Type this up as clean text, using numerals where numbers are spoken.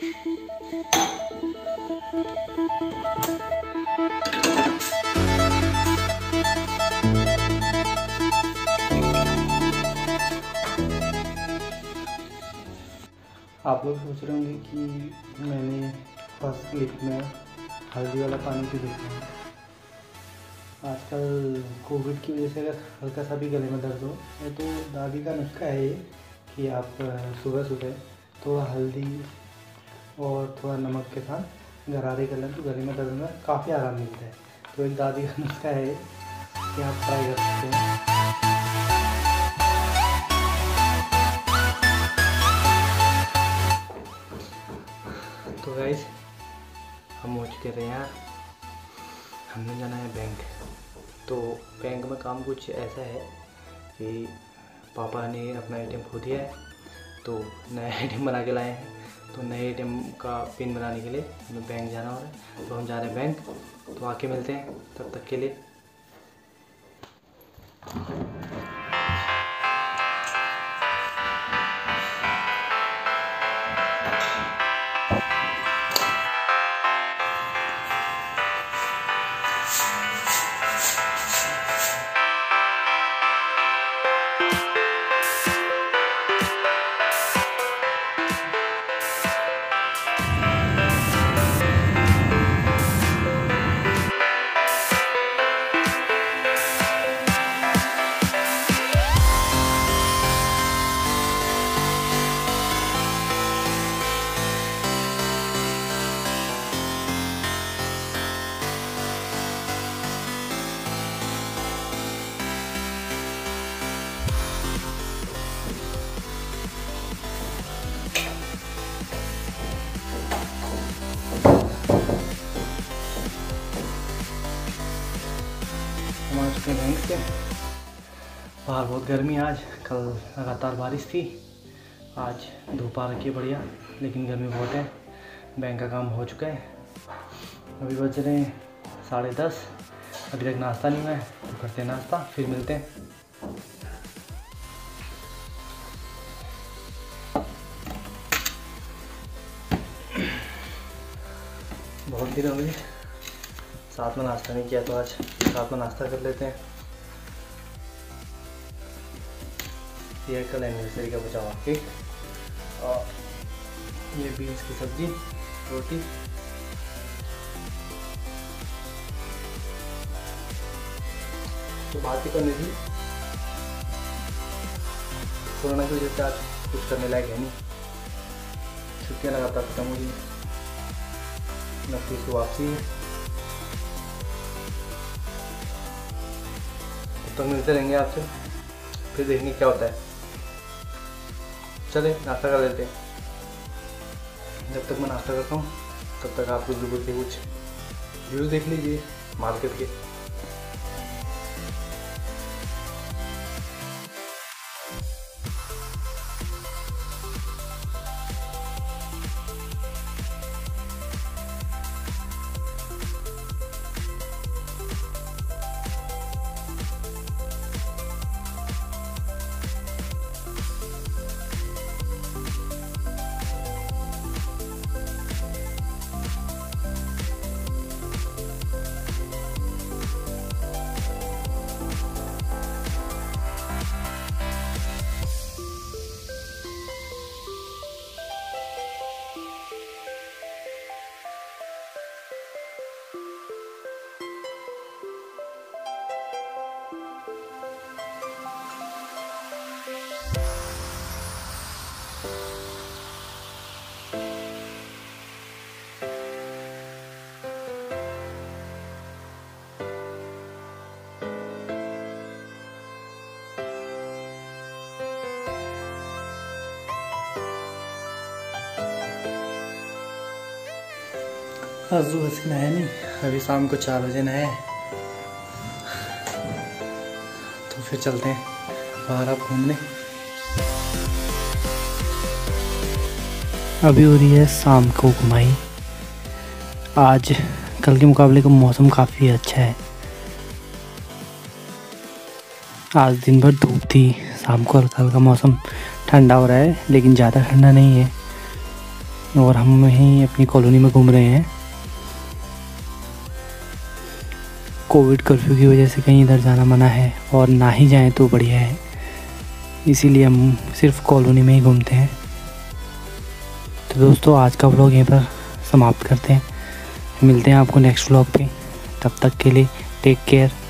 आप लोग सोच रहे होंगे कि मैंने फर्स्ट क्लिप में हल्दी वाला पानी क्यों देखा है। आजकल कोविड की वजह से अगर हल्का सा भी गले में दर्द हो तो दादी का नुस्खा है ये कि आप सुबह सुबह थोड़ा हल्दी और थोड़ा नमक के साथ गरारे कर लें तो गले में दर्द में काफ़ी आराम मिलता है। तो एक दादी का नुस्खा है कि आप ट्राई कर सकते हैं। तो गाइस हम हो चुके थे यहाँ, हमने जाना है बैंक। तो बैंक में काम कुछ ऐसा है कि पापा ने अपना एटीएम खो दिया है, तो नया एटीएम बना के लाए हैं। तो नए एटीएम का पिन बनाने के लिए हमें बैंक जाना हो रहा है, तो हम जा रहे हैं बैंक। तो आके मिलते हैं, तब तक के लिए हम आ चुके हैं बैंक से। बाहर बहुत गर्मी आज, कल लगातार बारिश थी, आज धूप आ रखी है बढ़िया, लेकिन गर्मी बहुत है। बैंक का काम हो चुका है, अभी बज रहे हैं 10:30। अभी तक नाश्ता नहीं हुआ है, तो करते हैं नाश्ता, फिर मिलते हैं। बहुत दिन हो गए साथ में नाश्ता नहीं किया, तो आज साथ में नाश्ता कर लेते हैं। ये कल एनिवर्सरी का बचा हुआ केक, और ये बीन्स की सब्जी, रोटी। तो बात ही करनी थी, कोरोना की वजह से आज कुछ करने लायक है नहीं, छुट्टियाँ लगातार खत्म हो गई, 29 को वापसी है। तो मिलते रहेंगे आपसे, फिर देखेंगे क्या होता है। चले नाश्ता कर लेते हैं। जब तक मैं नाश्ता करता हूँ तब तक आप कुछ व्यूज़ देख लीजिए मार्केट के। आज सुबह से नहाया नहीं, अभी शाम को 4 बजे नहाया है। तो फिर चलते हैं बाहर आप घूमने। अभी हो रही है शाम को घुमाई। आज कल के मुकाबले का मौसम काफ़ी अच्छा है। आज दिन भर धूप थी, शाम को हल्का हल्का मौसम ठंडा हो रहा है, लेकिन ज़्यादा ठंडा नहीं है। और हम यहीं अपनी कॉलोनी में घूम रहे हैं। कोविड कर्फ्यू की वजह से कहीं इधर जाना मना है, और ना ही जाएं तो बढ़िया है, इसीलिए हम सिर्फ कॉलोनी में ही घूमते हैं। तो दोस्तों आज का व्लॉग यहीं पर समाप्त करते हैं। मिलते हैं आपको नेक्स्ट व्लॉग पे। तब तक के लिए टेक केयर।